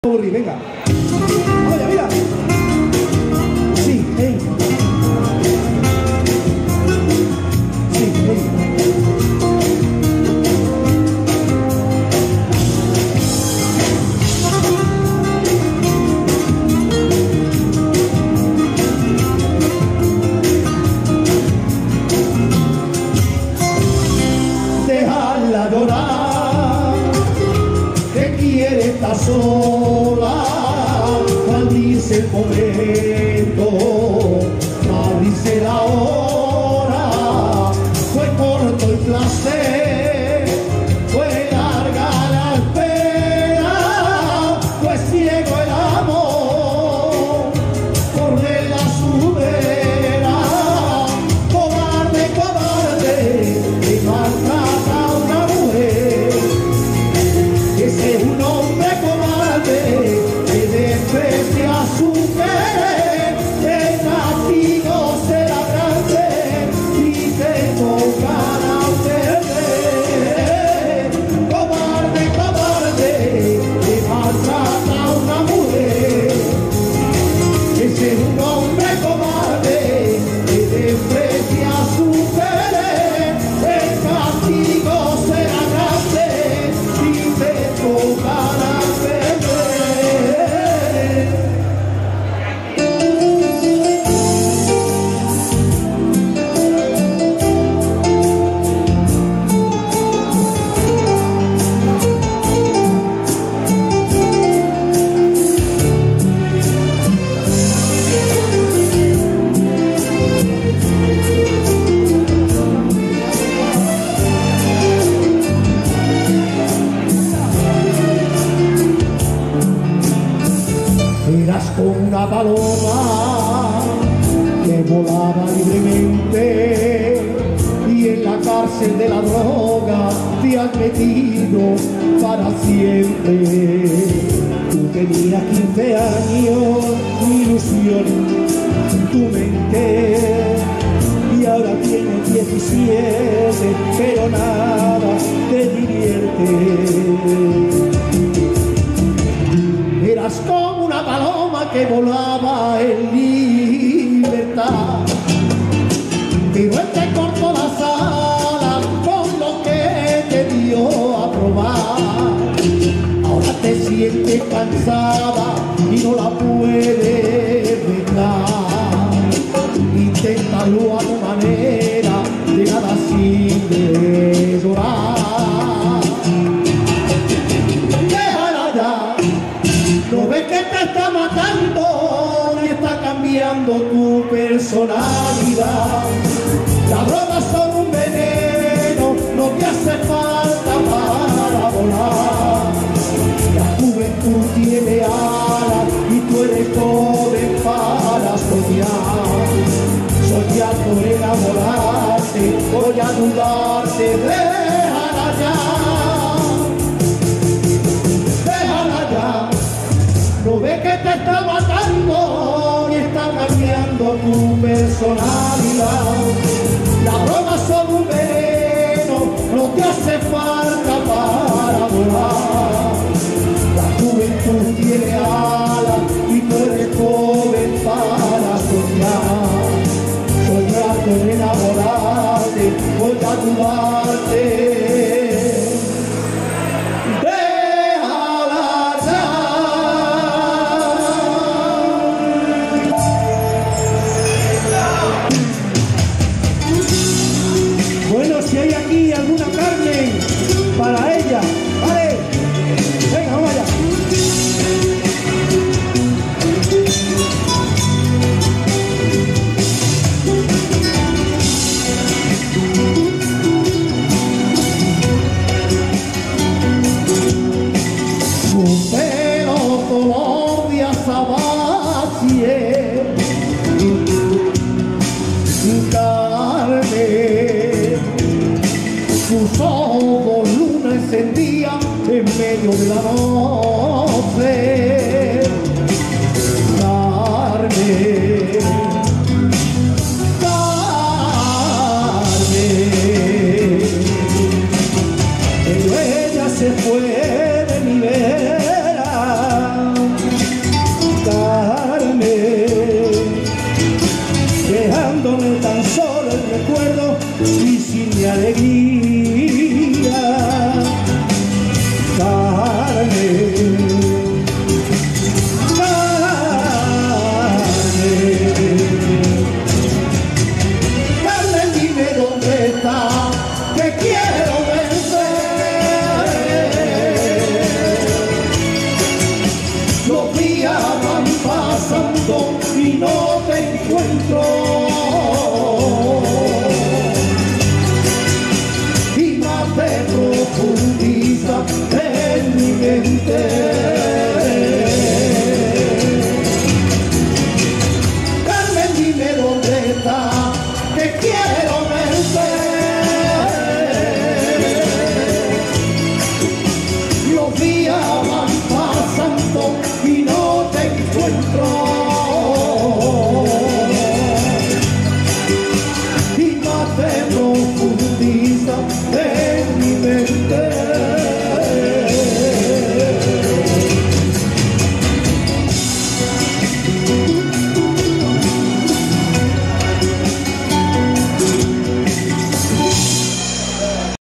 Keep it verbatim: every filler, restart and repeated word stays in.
Venga. Oye, mira. Sí, hey. Sí, hey. Déjala llorar, que quiere estar sola. Maldice el momento, maldice la hora. Fue corto el placer, fue larga la espera, fue ciego el amor por ver a su vera. Cobarde, cobarde, que maltrata a una mujer. Ese es un hombre cobarde, desprecia su querer, el castigo será grande y te tocará perder. Cobarde, cobarde, que maltrata a una mujer. Ese es un hombre cobarde, que desprecia su querer, el castigo será grande y te tocará perder. Eras como una paloma que volaba libremente y en la cárcel de la droga te has metido para siempre. Tú tenías quince años, mi ilusión, tu mente, y ahora tienes diecisiete, pero nada te divierte. Eras como una paloma que volaba en libertad, pero él te cortó las alas con lo que te dio a probar. Ahora te sientes cansada y no la puedes dejar. Inténtalo a tu manera, de nada sirve llorar. ¿No ves que te está matando y está cambiando tu personalidad? Las drogas son un veneno, no te hace falta para volar. La juventud tiene alas y tú eres joven para soñar. Soñar por enamorarte, voy a ayudarte, déjala ya. ¿No ves que te está matando y está cambiando tu personalidad? Las drogas son un veneno, no te hace falta para volar. La juventud tiene alas y tú eres joven para soñar. Soñar con enamorarte, voy a ayudarte. Si hay aquí alguna carne para ella, ¿vale? Venga, vamos allá. y sin mi alegría. Carmen, Carmen, dime dónde está, que quiero verte. Los días van pasando y no te encuentro, y más te profundiza en mi mente. Carmen, dime dónde está, que quiero verte. Los días van pasando y no te encuentro,